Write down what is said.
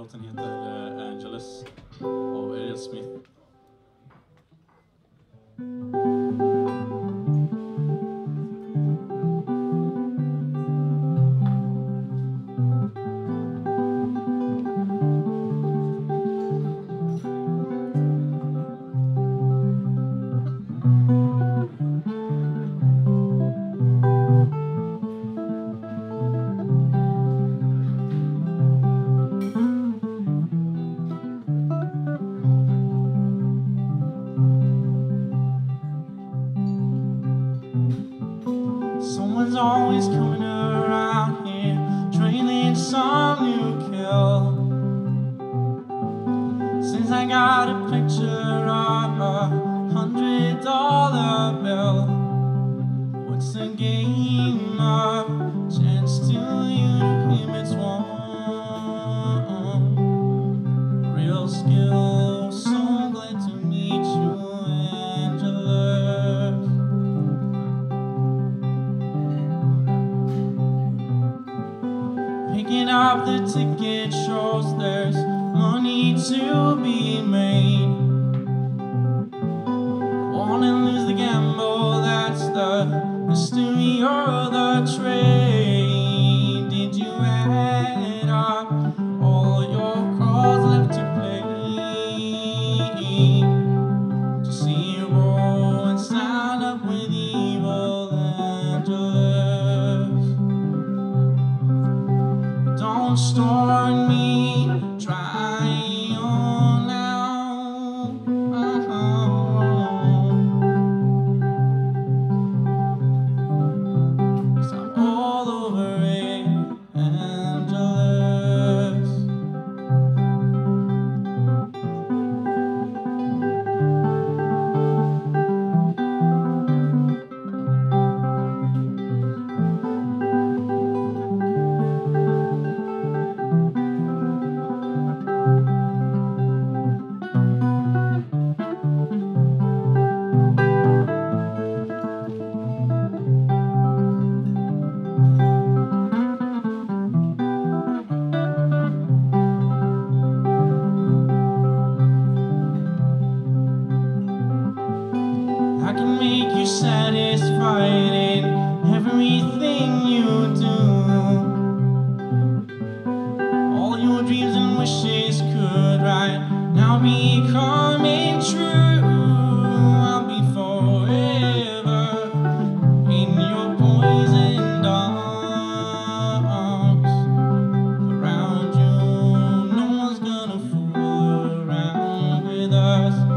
Låten heter Angeles av Ariel Smith. Someone's always coming around here, trailing some new kill. Since I got a picture of $100 bill, what's the game of chance to you? Him it's one real skill. So glad to meet you, Angeles. Picking up the ticket shows there's money to be made. Wanna lose the gamble, that's the mystery of the trade. Did you add up all your cards left to play? To zero and sign up with evil Angeles. Don't start me, try on now. 'Cause I'm all over it, Angeles. I can make you satisfied in everything you do. All your dreams and wishes could right now be coming true. I'll be forever in your poisoned arms. Around you, no one's gonna fool around with us.